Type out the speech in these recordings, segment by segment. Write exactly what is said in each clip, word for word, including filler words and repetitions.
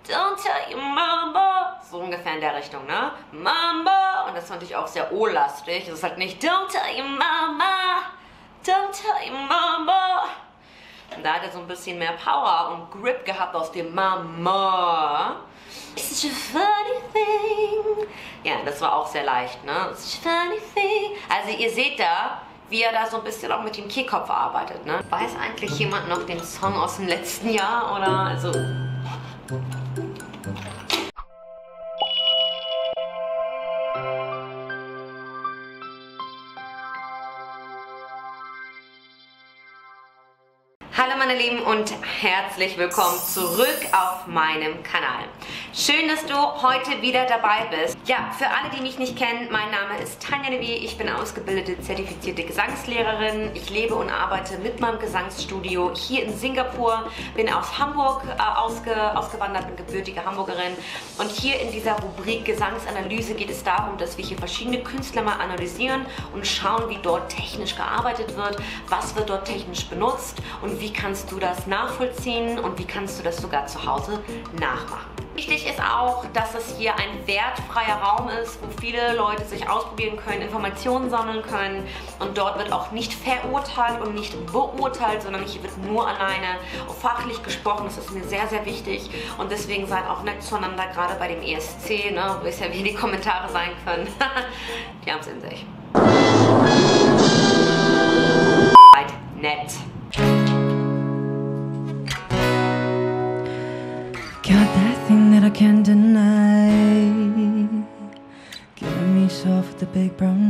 Don't tell your mama. So ungefähr in der Richtung, ne? Mama. Und das ist natürlich auch sehr O-lastig. Das ist halt nicht Don't tell your mama. Don't tell your mama. Und da hat er so ein bisschen mehr Power und Grip gehabt aus dem Mama. It's such a funny thing. Ja, das war auch sehr leicht, ne? It's such a funny thing. Also ihr seht da, wie er da so ein bisschen auch mit dem Kehlkopf arbeitet, ne? Weiß eigentlich jemand noch den Song aus dem letzten Jahr, oder? Also... Hallo meine Lieben und herzlich willkommen zurück auf meinem Kanal. Schön, dass du heute wieder dabei bist. Ja, für alle, die mich nicht kennen, mein Name ist Tanja Nevi. Ich bin ausgebildete, zertifizierte Gesangslehrerin. Ich lebe und arbeite mit meinem Gesangsstudio hier in Singapur. Bin aus Hamburg äh, ausge, ausgewandert, bin gebürtige Hamburgerin. Und hier in dieser Rubrik Gesangsanalyse geht es darum, dass wir hier verschiedene Künstler mal analysieren und schauen, wie dort technisch gearbeitet wird, was wird dort technisch benutzt und wie kannst du das nachvollziehen und wie kannst du das sogar zu Hause nachmachen. Wichtig ist auch, dass es hier ein wertfreier Raum ist, wo viele Leute sich ausprobieren können, Informationen sammeln können und dort wird auch nicht verurteilt und nicht beurteilt, sondern hier wird nur alleine fachlich gesprochen. Das ist mir sehr, sehr wichtig und deswegen seid auch nett zueinander, gerade bei dem E S C, ne, wo es ja wie die Kommentare sein können. Die haben es in sich. Seid nett. Got that thing that I can't deny, giving me soft with the big brown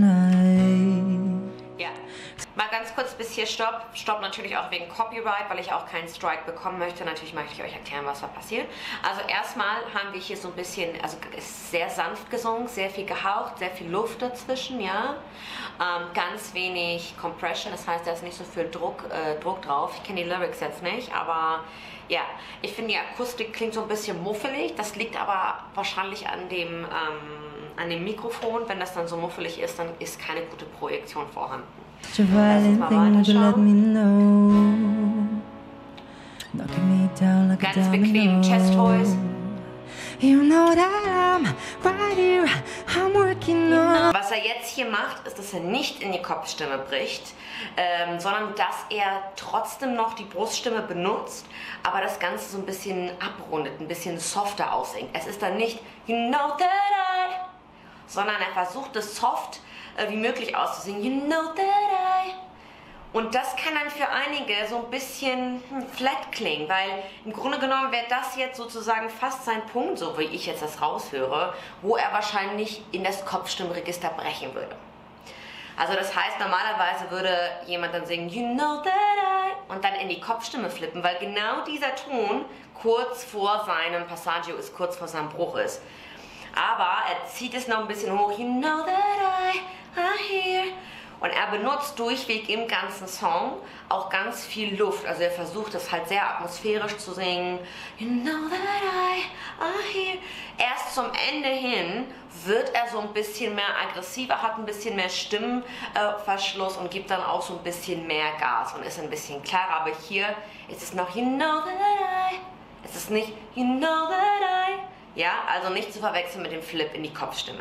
eye. Ja, mal ganz kurz bis hier Stopp. Stopp natürlich auch wegen Copyright, weil ich auch keinen Strike bekommen möchte. Natürlich möchte ich euch erklären, was da passiert. Also erstmal haben wir hier so ein bisschen, also ist sehr sanft gesungen, sehr viel gehaucht, sehr viel Luft dazwischen, ja. Ähm, ganz wenig Compression, das heißt, da ist nicht so viel Druck, äh, Druck drauf. Ich kenne die Lyrics jetzt nicht, aber ja, ich finde die Akustik klingt so ein bisschen muffelig. Das liegt aber wahrscheinlich an dem, ähm, an dem Mikrofon. Wenn das dann so muffelig ist, dann ist keine gute Projektion vorhanden. Such a violent thing to let me know. Knocking me down like a Ganz bequem, Chest Voice. You know that I'm right here, I'm working on. Was er jetzt hier macht, ist, dass er nicht in die Kopfstimme bricht, ähm, sondern dass er trotzdem noch die Bruststimme benutzt, aber das Ganze so ein bisschen abrundet, ein bisschen softer aussingt. Es ist dann nicht You know that I, sondern er versucht es soft äh, wie möglich auszusingen. You know that I. Und das kann dann für einige so ein bisschen hm, flat klingen, weil im Grunde genommen wäre das jetzt sozusagen fast sein Punkt, so wie ich jetzt das raushöre, wo er wahrscheinlich in das Kopfstimmregister brechen würde. Also das heißt, normalerweise würde jemand dann singen You know that I und dann in die Kopfstimme flippen, weil genau dieser Ton kurz vor seinem Passaggio ist, kurz vor seinem Bruch ist. Aber er zieht es noch ein bisschen hoch, You know that I, I hear. Und er benutzt durchweg im ganzen Song auch ganz viel Luft. Also er versucht es halt sehr atmosphärisch zu singen. You know that I, I hear. Erst zum Ende hin wird er so ein bisschen mehr aggressiver, hat ein bisschen mehr Stimmenverschluss äh, und gibt dann auch so ein bisschen mehr Gas und ist ein bisschen klarer. Aber hier ist es noch You know that I. Es ist nicht You know that I. Ja, also nicht zu verwechseln mit dem Flip in die Kopfstimme.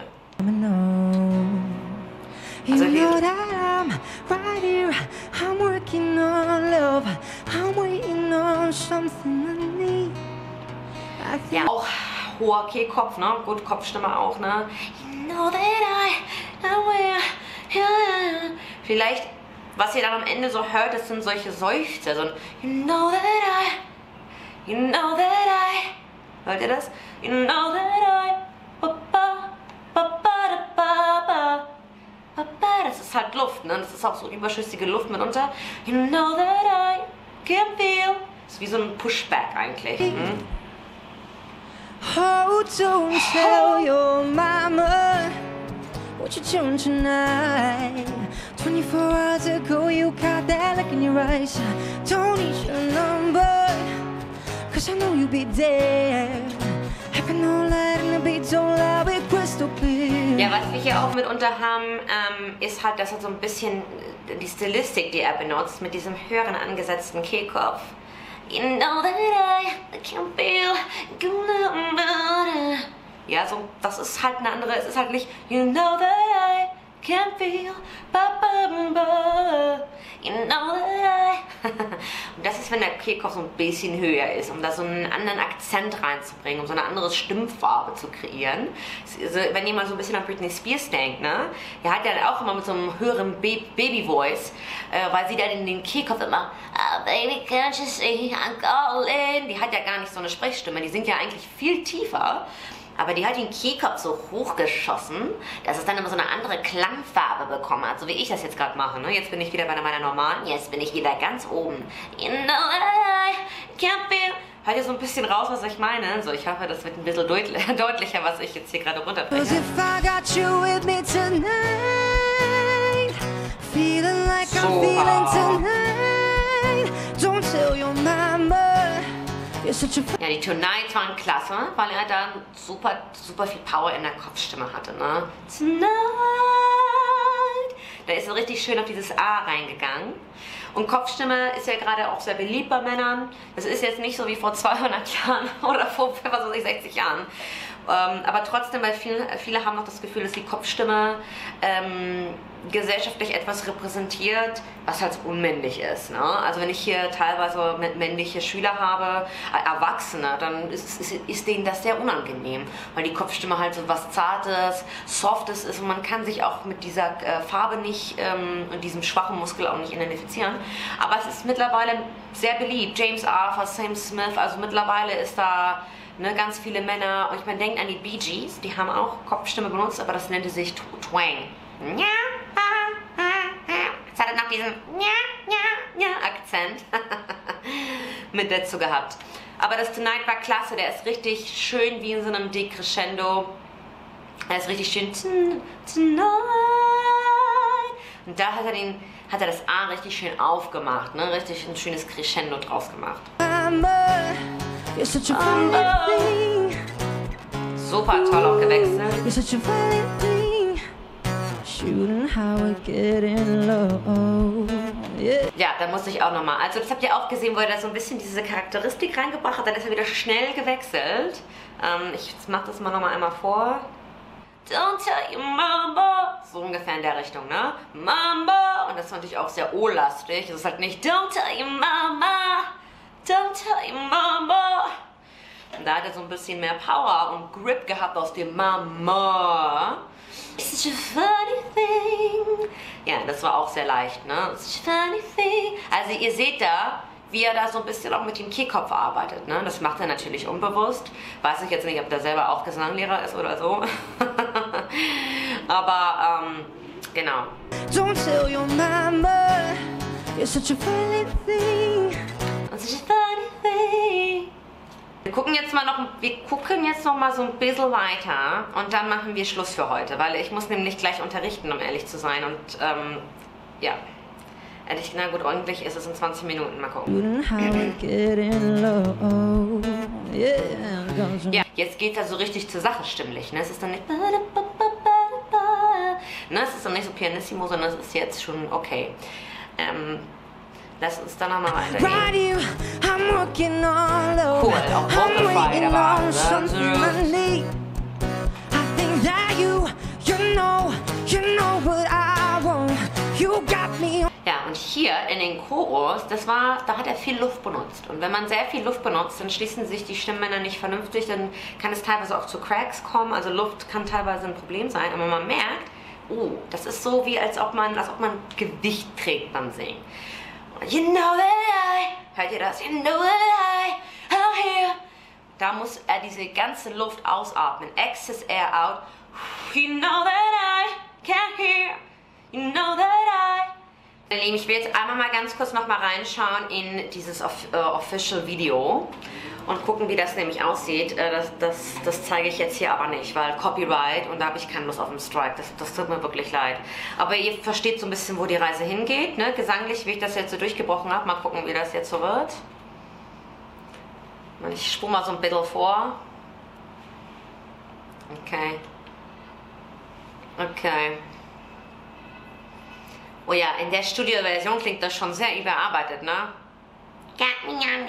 You know that I'm right here, I'm working on love, I'm waiting on something I need. I think ja, auch hoher Kehlkopf, ne? Gut, Kopfstimme auch, ne? You know that I, I will, yeah. Vielleicht, was ihr dann am Ende so hört, das sind solche Seufzer, so ein You know that I, you know that I. Hört ihr das? You know that I, ba ba ba ba ba ba. Das ist halt Luft, ne? Das ist auch so überschüssige Luft mitunter. You know that I can feel. Das ist wie so ein Pushback eigentlich. Hm? oh, don't tell your mama what you're doing tonight. twenty-four hours ago you got that look in your eyes. Don't need your number, cause I know you'll be there. Having no light in the beat, don't lie with crystal clear. Ja, was wir hier auch mitunter haben, ähm, ist halt, dass er so ein bisschen die Stilistik, die er benutzt, mit diesem höheren angesetzten Kehlkopf. You know that I can feel good. Ja, so, das ist halt eine andere, es ist halt nicht You know that I can feel ba, ba, ba, you know that I und das ist, wenn der Kehlkopf so ein bisschen höher ist, um da so einen anderen Akzent reinzubringen, um so eine andere Stimmfarbe zu kreieren. Also, wenn ihr mal so ein bisschen an Britney Spears denkt, ne? Die hat ja auch immer mit so einem höheren Baby-Voice, äh, weil sie dann in den Kehlkopf immer oh, baby, can't you see, I'm calling. Die hat ja gar nicht so eine Sprechstimme, die singt ja eigentlich viel tiefer. Aber die hat den Kehlkopf so hochgeschossen, dass es dann immer so eine andere Klangfarbe bekommen hat, so wie ich das jetzt gerade mache. Ne? Jetzt bin ich wieder bei meiner normalen, jetzt bin ich wieder ganz oben. You know I can't feel. Hört ihr so ein bisschen raus, was ich meine? So, ich hoffe, das wird ein bisschen deutlicher, deutlicher was ich jetzt hier gerade runterbringe. So ja, die Tonights waren klasse, weil er dann super, super viel Power in der Kopfstimme hatte, ne? Tonight. Da ist er richtig schön auf dieses A reingegangen. Und Kopfstimme ist ja gerade auch sehr beliebt bei Männern. Das ist jetzt nicht so wie vor zweihundert Jahren oder vor, was weiß ich, sechzig Jahren. Ähm, aber trotzdem, weil viele, viele haben noch das Gefühl, dass die Kopfstimme ähm, gesellschaftlich etwas repräsentiert, was halt unmännlich ist. Ne? Also wenn ich hier teilweise männliche Schüler habe, äh, Erwachsene, dann ist, ist, ist denen das sehr unangenehm, weil die Kopfstimme halt so was Zartes, Softes ist und man kann sich auch mit dieser äh, Farbe nicht ähm, und diesem schwachen Muskel auch nicht identifizieren. Aber es ist mittlerweile sehr beliebt. James Arthur, Sam Smith, also mittlerweile ist da Ne, ganz viele Männer, und ich meine, denkt an die Bee Gees, die haben auch Kopfstimme benutzt, aber das nannte sich Twang. Es hatte noch diesen Akzent mit dazu gehabt. Aber das Tonight war klasse, der ist richtig schön wie in so einem Decrescendo. Er ist richtig schön Tonight. Und da hat er, den, hat er das A richtig schön aufgemacht, ne? Richtig ein schönes Crescendo draus gemacht. You're such a funny thing. Super toll auch gewechselt. You're such a funny thing. Shooting how we get in love. Yeah. Ja, da musste ich auch nochmal. Also das habt ihr auch gesehen, wo er da so ein bisschen diese Charakteristik reingebracht hat. Dann ist er wieder schnell gewechselt. Ähm, ich mach das mal nochmal einmal vor. Don't tell your mama. So ungefähr in der Richtung, ne? Mama. Und das ist natürlich auch sehr O-lastig. Es ist halt nicht Don't tell your mama. Don't tell your mama. Und da hat er so ein bisschen mehr Power und Grip gehabt aus dem Mama. It's such a funny thing. Ja, das war auch sehr leicht, ne? It's such a funny thing. Also ihr seht da, wie er da so ein bisschen auch mit dem Kehlkopf arbeitet, ne? Das macht er natürlich unbewusst. Weiß ich jetzt nicht, ob der selber auch Gesanglehrer ist oder so. Aber, ähm, genau. Don't tell your mama. It's such a funny thing. Wir gucken jetzt mal noch, wir gucken jetzt noch mal so ein bisschen weiter und dann machen wir Schluss für heute, weil ich muss nämlich gleich unterrichten, um ehrlich zu sein und ähm, ja, ehrlich, na gut, ordentlich ist es in zwanzig Minuten, mal gucken. Ja, jetzt geht er so richtig zur Sache stimmlich, ne? Es ist dann nicht, ne? Es ist dann nicht so pianissimo, sondern es ist jetzt schon okay. Ähm, Lass uns dann nochmal weitergehen. Cool, auch Vocalfy dabei. Ja, und hier in den Chorus, das war, da hat er viel Luft benutzt. Und wenn man sehr viel Luft benutzt, dann schließen sich die Stimmbänder nicht vernünftig, dann kann es teilweise auch zu Cracks kommen. Also Luft kann teilweise ein Problem sein, aber man merkt, oh, das ist so wie als ob man, als ob man Gewicht trägt beim Singen. You know that I, hört ihr das? You know that I, I'm here. Da muss er diese ganze Luft ausatmen. Excess air out. You know that I can't hear. You know that I. Meine Lieben, ich will jetzt einmal mal ganz kurz noch mal reinschauen in dieses Off äh, Official Video und gucken, wie das nämlich aussieht. Äh, das, das, das zeige ich jetzt hier aber nicht, weil Copyright und da habe ich keine Lust auf den Strike. Das, das tut mir wirklich leid. Aber ihr versteht so ein bisschen, wo die Reise hingeht. Ne? Gesanglich, wie ich das jetzt so durchgebrochen habe. Mal gucken, wie das jetzt so wird. Ich spule mal so ein bisschen vor. Okay. Okay. Oh ja, in der Studioversion klingt das schon sehr überarbeitet, ne? Got me on the.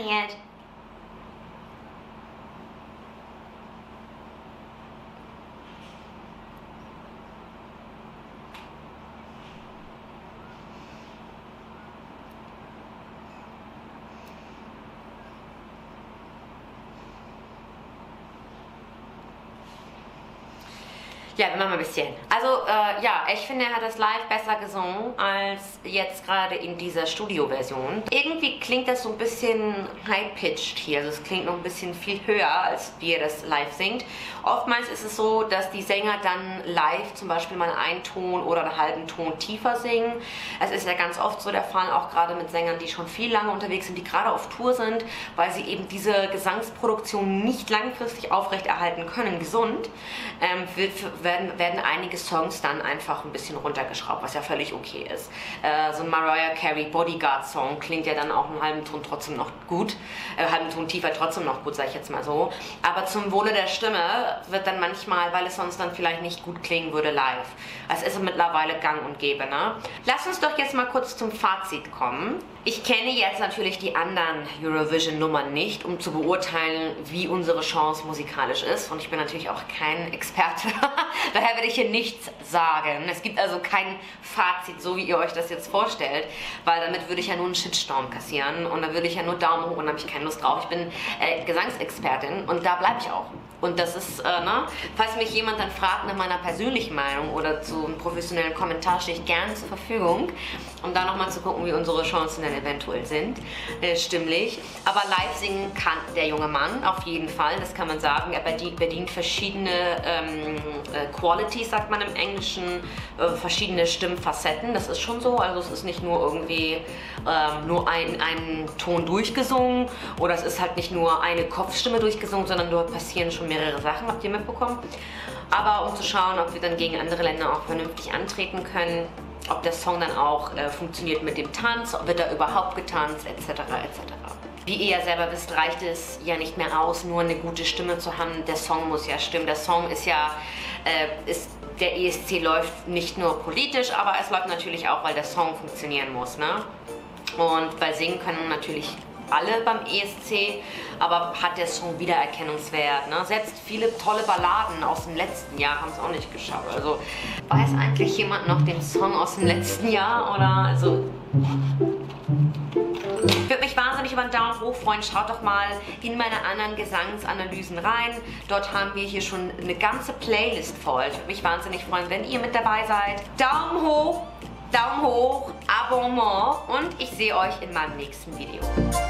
Ja, wir machen mal ein bisschen. Also, äh, ja, ich finde, er hat das live besser gesungen als jetzt gerade in dieser Studio-Version. Irgendwie klingt das so ein bisschen high-pitched hier. Also, es klingt noch ein bisschen viel höher, als wie er das live singt. Oftmals ist es so, dass die Sänger dann live zum Beispiel mal einen Ton oder einen halben Ton tiefer singen. Es ist ja ganz oft so der Fall, auch gerade mit Sängern, die schon viel lange unterwegs sind, die gerade auf Tour sind, weil sie eben diese Gesangsproduktion nicht langfristig aufrechterhalten können, gesund, ähm, werden, werden einige Songs dann einfach ein bisschen runtergeschraubt, was ja völlig okay ist. Äh, so ein Mariah Carey Bodyguard-Song klingt ja dann auch einen halben Ton trotzdem noch gut, äh, halben Ton tiefer trotzdem noch gut, sage ich jetzt mal so. Aber zum Wohle der Stimme wird dann manchmal, weil es sonst dann vielleicht nicht gut klingen würde, live. Es ist mittlerweile gang und gäbe, ne? Lass uns doch jetzt mal kurz zum Fazit kommen. Ich kenne jetzt natürlich die anderen Eurovision-Nummern nicht, um zu beurteilen, wie unsere Chance musikalisch ist. Und ich bin natürlich auch kein Experte. Daher werde ich hier nichts sagen. Es gibt also kein Fazit, so wie ihr euch das jetzt vorstellt, weil damit würde ich ja nur einen Shitstorm kassieren und da würde ich ja nur Daumen hoch und da habe ich keine Lust drauf. Ich bin äh, Gesangsexpertin und da bleibe ich auch. Und das ist, äh, ne? Falls mich jemand dann fragt nach meiner persönlichen Meinung oder zu einem professionellen Kommentar, stehe ich gerne zur Verfügung, um da nochmal zu gucken, wie unsere Chancen dann eventuell sind, äh, stimmlich. Aber live singen kann der junge Mann auf jeden Fall, das kann man sagen. Er bedient, bedient verschiedene ähm, äh, Qualities, sagt man im Englischen, äh, verschiedene Stimmfacetten. Das ist schon so, also es ist nicht nur irgendwie ähm, nur ein, ein Ton durchgesungen oder es ist halt nicht nur eine Kopfstimme durchgesungen, sondern dort passieren schon mehrere Sachen, habt ihr mitbekommen. Aber um zu schauen, ob wir dann gegen andere Länder auch vernünftig antreten können, ob der Song dann auch äh, funktioniert mit dem Tanz, ob wird da überhaupt getanzt, et cetera et cetera. Wie ihr ja selber wisst, reicht es ja nicht mehr aus, nur eine gute Stimme zu haben. Der Song muss ja stimmen. Der Song ist ja, äh, ist, der E S C läuft nicht nur politisch, aber es läuft natürlich auch, weil der Song funktionieren muss, ne? Und bei Singen können natürlich alle beim E S C, aber hat der Song Wiedererkennungswert, ne? Selbst viele tolle Balladen aus dem letzten Jahr haben es auch nicht geschafft. Also weiß eigentlich jemand noch den Song aus dem letzten Jahr oder also? Ich würde mich wahnsinnig über einen Daumen hoch freuen. Schaut doch mal in meine anderen Gesangsanalysen rein. Dort haben wir hier schon eine ganze Playlist voll. Ich würde mich wahnsinnig freuen, wenn ihr mit dabei seid. Daumen hoch, Daumen hoch, Abonnement und ich sehe euch in meinem nächsten Video.